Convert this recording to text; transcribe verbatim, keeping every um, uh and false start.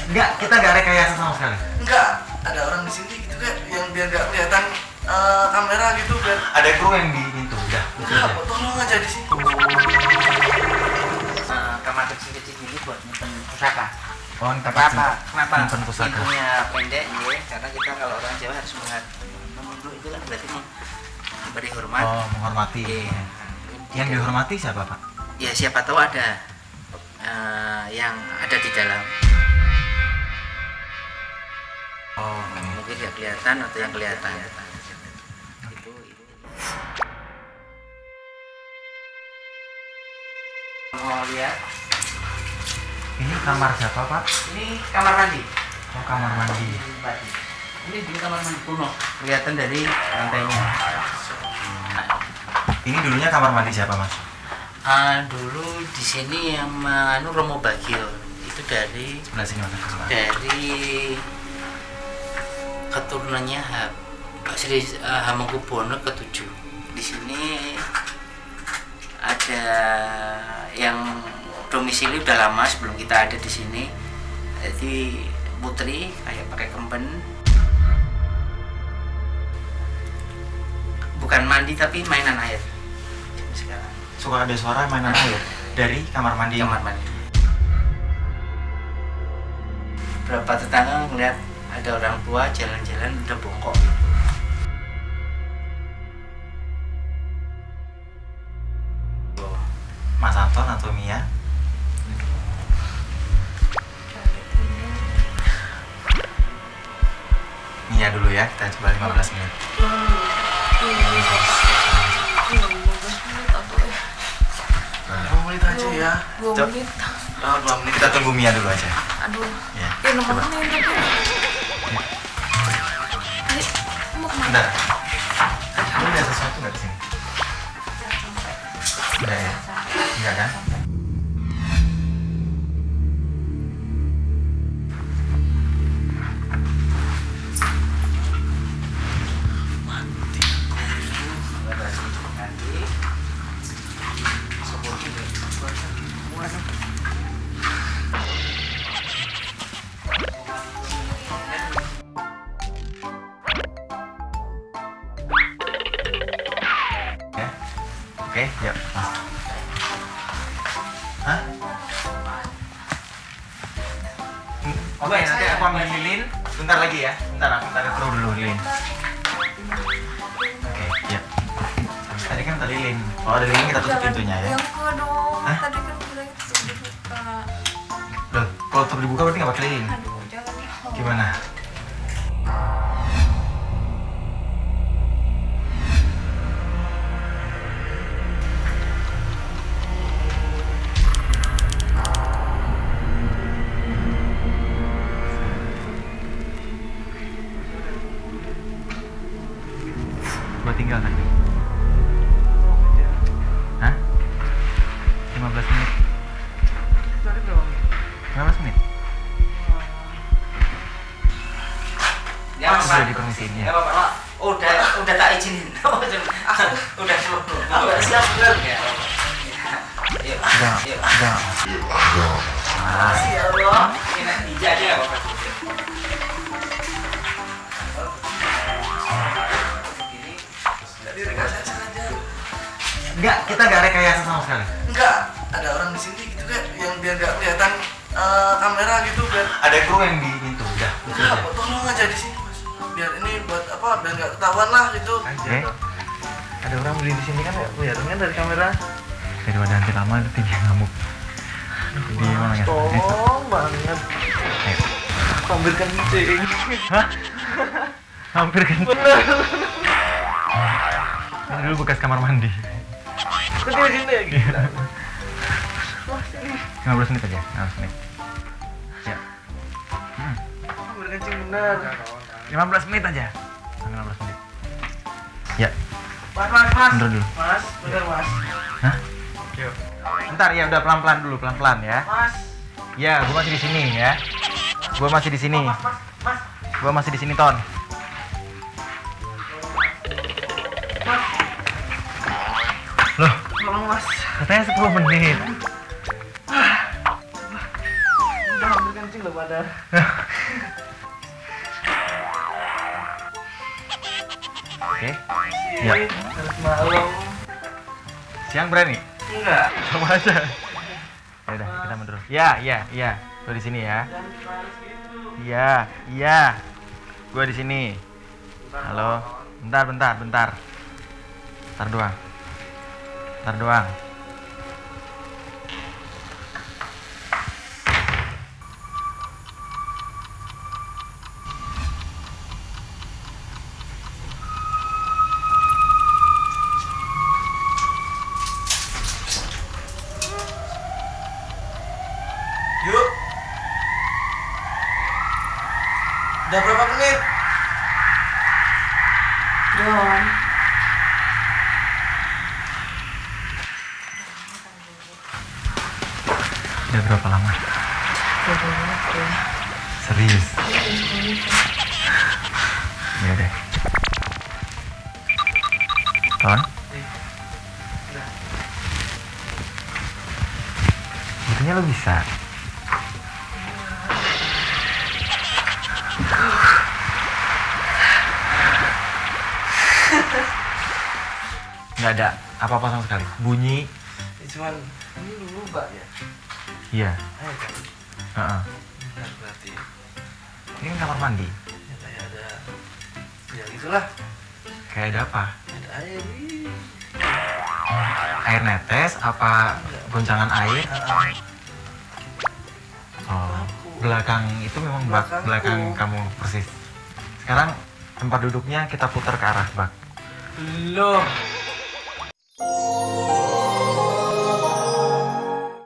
Enggak, kita nggak rekayasa sama sekali. Enggak, ada orang di sini gitu kan, yang biar nggak kelihatan uh, kamera gitu biar. Ada kru yang di pintu, udah. Enggak, tolong aja di sini. Uh, kamar kecil-kecil ini buat nyimpen pusaka. Oh, Kenapa? Kenapa? Nyimpen pusaka. Pintunya pendek ya, karena kita kalau orang Jawa harus menunduk itu kan berarti memberi hormat. Oh, menghormati. Iya. Yang dihormati siapa, Pak? Ya siapa tahu ada uh, yang ada di dalam. Oh, mungkin nggak kelihatan atau yang kelihatan. Itu, itu. Mau lihat? Ini kamar siapa, Pak? Ini kamar mandi. Oh, kamar mandi. Ini dulu kamar mandi kuno. Kelihatan dari lantainya. Ini dulunya kamar mandi siapa, Mas? Uh, dulu di sini yang anu Romo Bagio itu dari Sebelah sini, Mas. Sebelah. dari keturunannya Pak Sri uh, Hamengkubuwono ketujuh. Di sini ada yang domisili udah lama sebelum kita ada di sini. Jadi putri kayak pakai kemben. Bukan mandi tapi mainan air. Sekarang Suka ada suara mainan air dari kamar mandi. kamar mandi. Berapa tetangga ngeliat ada orang tua jalan-jalan udah bongkok. Mas Anton atau Mia? Mia dulu ya, kita coba lima belas menit. Dua menit aja ya. Dua Cok. menit. Oh, dua menit. Kita tunggu Mia dulu aja. Aduh. Ya. Ya nomor Coba. menit tapi. Ayo, mau kemana? Bentar. Lu ada sesuatu nggak di sini? Enggak ya? Enggak kan? Ya. Oke, yuk. Mas. Hah? Hmm, Oke, nanti aku ambil lilin. Bentar lagi ya. Bentar, aku taruh kru dulu lilin. Oke, ya. Tadi kan tadi lilin. Kalau ada lilin kita tutup pintunya ya. Yang kedua dong. Hah? Tadi kan bilang itu dibuka. Loh, kalau tutup dibuka berarti nggak pakai lilin. Aduh, jangan dong. Gimana? Gua tinggal kan? Hah? lima belas menit. lima belas menit? Ya, Oh, Mas. sudah dipermisiin ya. Ya, Bapak. Oh, udah udah tak izinin. Udah seluruh. Udah siap belum ya? Yuk. Udah, Yuk. udah. Makasih ya Allah. Ini hijau aja ya, Bapak. Direkayasa aja. Enggak, kita nggak rekayasa sama sekali. Enggak, ada orang di sini gitu kan, yang biar nggak kelihatan uh, kamera gitu biar. Ada kru yang di pintu, udah. Itu Enggak, aja. tolong aja di sini mas. Biar ini buat apa? Biar nggak ketahuan lah gitu. Oke. Ada orang beli di sini kan, kelihatannya dari kamera. Daripada nanti lama nanti dia ngamuk. Jadi mana ya? Tolong banget. Ayo. Hampir kencing. Hah? Hampir kan? Bener. Ini dulu bekas kamar mandi. Kecil gini ya gila. Wah sini. lima belas menit aja, lima belas menit. Ya. Hmm. Hampir kencing bener. lima belas menit aja. lima belas menit. Ya. Mas, mas, mas. Bentar dulu. Mas, bener mas. Hah? Yuk. Bentar ya, udah pelan-pelan dulu, pelan-pelan ya. Mas. Ya, gua masih di sini ya. Gua masih di sini. Mas, mas, mas. Gua masih di sini, Ton. Loh, Tolong mas. katanya sepuluh menit. Udah hampir kencing. kucing belum ada. Oke. Iya. Ya. Harus malam. Siang berani? Enggak. Sama aja. Ya udah, kita mundur. Ya, ya, ya. Gua di sini ya. Jangan harus gitu. Iya, iya. Gua di sini. Halo. Bentar, bentar, bentar. Bentar doang. Bentar doang. Yuk. Udah berapa menit? Belum. Udah berapa lama? Belum menit ya. Serius? Ya udah. Kawan? Buktinya lo bisa. Nggak ada apa-apa sama sekali. Bunyi. Ya, cuman ini dulu mbak ya. Iya. Ayo kan. Heeh. Benar berarti. Ini kan kamar mandi. Ya kayak ada. Ya gitulah. Kayak ada apa? Ada air. Ih. Air netes apa goncangan air? Ah, Oh, belakang itu memang bak Belakangku. belakang kamu persis. Sekarang tempat duduknya kita putar ke arah bak. Belum.